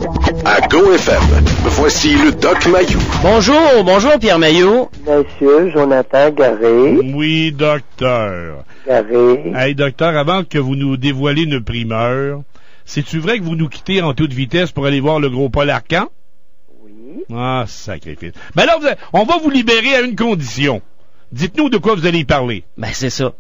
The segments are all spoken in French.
À GoFM, voici le Doc Mayou. Bonjour Pierre Mayou. Monsieur Jonathan Garé. Oui, docteur. Garé. Hey, docteur, avant que vous nous dévoiliez une primeur, c'est-tu vrai que vous nous quittez en toute vitesse pour aller voir le gros Paul Arcand? Oui. Ah, sacrifice. Ben là, on va vous libérer à une condition. Dites-nous de quoi vous allez y parler. Ben, c'est ça.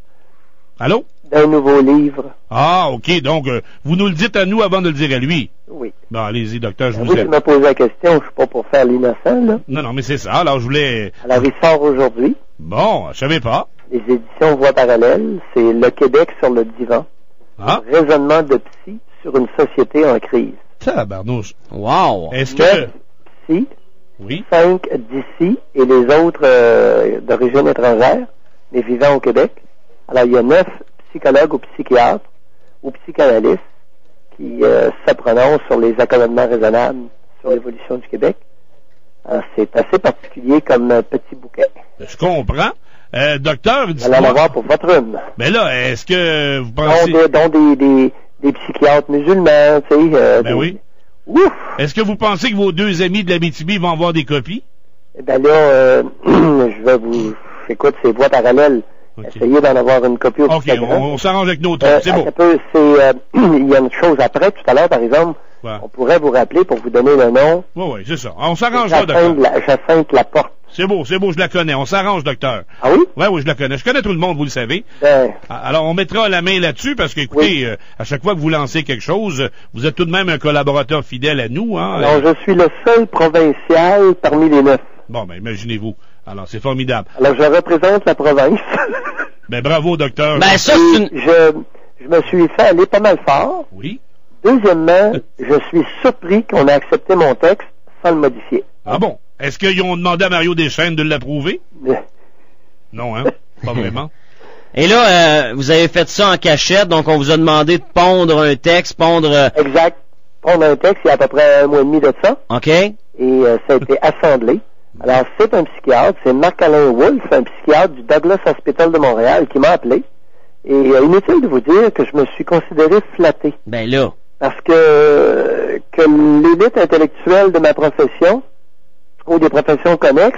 Allô? D'un nouveau livre. Ah, OK. Donc, vous nous le dites à nous avant de le dire à lui. Oui. Bon, allez-y, docteur, je vous Vous aime. me posez la question, je suis pas pour faire l'innocent, là. Non, mais c'est ça. Alors, je voulais... Alors, il sort aujourd'hui. Bon, je savais pas. Les éditions Voix parallèles, c'est Le Québec sur le divan. Ah? Raisonnement de psy sur une société en crise. Tabarnouche. Wow. Est-ce 9 que... psy, Oui? 5 d'ici et les autres d'origine étrangère, mais vivant au Québec. Alors, il y a 9 psychologues ou psychiatres ou psychanalystes qui se prononcent sur les accommodements raisonnables sur l'évolution du Québec. Alors, c'est assez particulier comme petit bouquet. Je comprends. Docteur, Vous allez en avoir pour votre rhume. Mais là, est-ce que vous pensez... Dont des psychiatres musulmans, tu sais. Ben oui. Ouf! Est-ce que vous pensez que vos deux amis de l'Abitibi vont avoir des copies? Eh ben là, je vais vous... Écoute, c'est Voix parallèles. Okay. Essayez d'en avoir une copie au OK, Instagram. on s'arrange avec nos trucs, c'est beau. Il y a une chose après, tout à l'heure, par exemple, Ouais. on pourrait vous rappeler pour vous donner le nom. Oui, c'est ça. On s'arrange là, docteur. Jacinthe Laporte. C'est beau, je la connais. On s'arrange, docteur. Ah oui? Oui, je la connais. Je connais tout le monde, vous le savez. Ben, Alors, on mettra la main là-dessus parce que, écoutez, oui. À chaque fois que vous lancez quelque chose, vous êtes tout de même un collaborateur fidèle à nous, hein. alors, je suis le seul provincial parmi les 9. Bon, ben, imaginez-vous. Alors, c'est formidable. Alors, je représente la province. Ben, bravo, docteur. Ben, ça, c'est une... Je me suis fait aller pas mal fort. Oui. Deuxièmement, je suis surpris qu'on ait accepté mon texte sans le modifier. Ah bon? Est-ce qu'ils ont demandé à Mario Deschênes de l'approuver? Non, hein? Pas vraiment. Et là, vous avez fait ça en cachette, donc on vous a demandé de pondre un texte, Exact. On a un texte, il y a à peu près 1 mois et demi de ça. OK? Et ça a été assemblé. Alors, c'est un psychiatre, c'est Marc-Alain Wolff, un psychiatre du Douglas Hospital de Montréal, qui m'a appelé. Et inutile de vous dire que je me suis considéré flatté. Ben là. Parce que l'élite intellectuelle de ma profession, ou des professions connexes,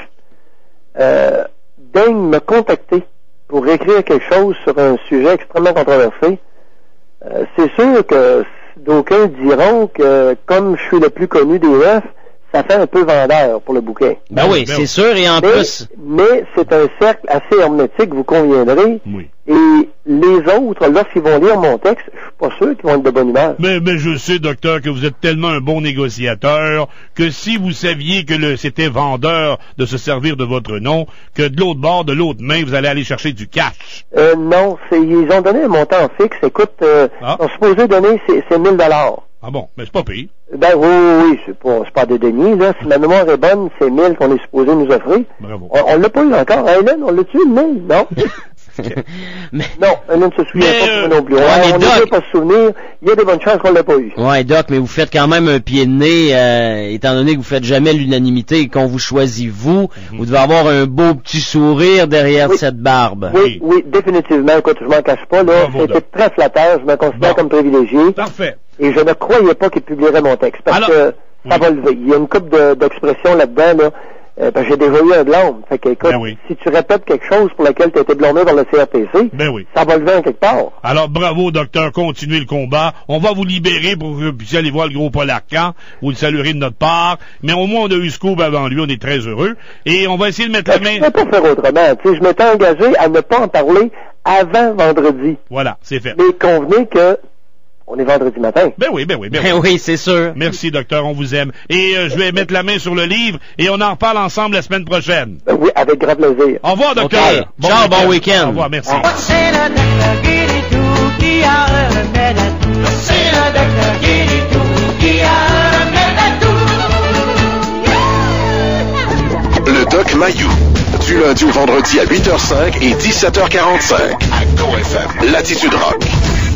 daigne me contacter pour écrire quelque chose sur un sujet extrêmement controversé. C'est sûr que d'aucuns diront que, comme je suis le plus connu des 9, ça fait un peu vendeur pour le bouquin. Ben oui, c'est sûr, et en plus... Mais c'est un cercle assez hermétique, vous conviendrez. Oui. Et les autres, lorsqu'ils vont lire mon texte, je suis pas sûr qu'ils vont être de bonne humeur. Mais je sais, docteur, que vous êtes tellement un bon négociateur que si vous saviez que c'était vendeur de se servir de votre nom, que de l'autre bord, de l'autre main, vous allez aller chercher du cash. Non, ils ont donné un montant fixe. Écoute, ils sont supposés donner, c'est 1 000 $. Ah bon, mais c'est pas pire. Ben oui, c'est pas de déni, là. Si ma mémoire est bonne, c'est 1 000 qu'on est supposé nous offrir. Bravo. On l'a pas eu encore. Hélène, on l'a-tu, 1 000? Non? mais... Non, Hélène ne se souvient pas non plus. Ouais, on ne peut pas se souvenir. Il y a des bonnes chances qu'on l'a pas eu. Ouais, Doc, mais vous faites quand même un pied de nez, étant donné que vous faites jamais l'unanimité et qu'on vous choisit vous, vous devez avoir un beau petit sourire derrière cette barbe. Oui, définitivement. Écoute, je m'en cache pas, là. C'était très flatteur. Je me considère comme privilégié. Parfait. Et je ne croyais pas qu'il publierait mon texte. Parce que ça va lever. Il y a une couple d'expressions là-dedans, là. J'ai déjà eu un blâme. Fait que, écoute, si tu répètes quelque chose pour lequel tu as été blâmé par le CRTC, ça va lever en quelque part. Alors, bravo, docteur, continuez le combat. On va vous libérer pour que vous puissiez aller voir le gros Paul Arcand. Vous le saluerez de notre part. Mais au moins, on a eu scoop avant lui. On est très heureux. Et on va essayer de mettre la main... Je ne peux pas faire autrement. Tu sais, je m'étais engagé à ne pas en parler avant vendredi. Voilà, c'est fait. Mais convenez que on est vendredi matin. Ben oui. Oui, c'est sûr. Merci, docteur, on vous aime. Et je vais mettre la main sur le livre et on en reparle ensemble la semaine prochaine. Oui, avec grand plaisir. Au revoir, docteur. Okay. Ciao, bon week-end. Au revoir, merci. Le Doc Mayou. Du lundi au vendredi à 8h05 et 17h45. À GoFM. Latitude Rock.